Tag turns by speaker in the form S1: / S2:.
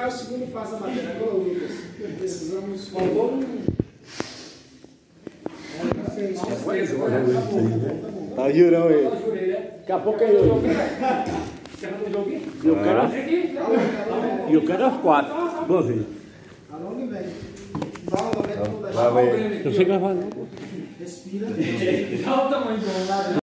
S1: é o segundo passo da matéria. Agora, Lucas, precisamos. Faltou um.
S2: Tá jurão aí.
S3: Daqui a pouco é eu. E eu quero as 4. Boa vez.
S2: Vai ver.
S3: Não sei gravar não.
S1: Respira. Olha o tamanho do lado.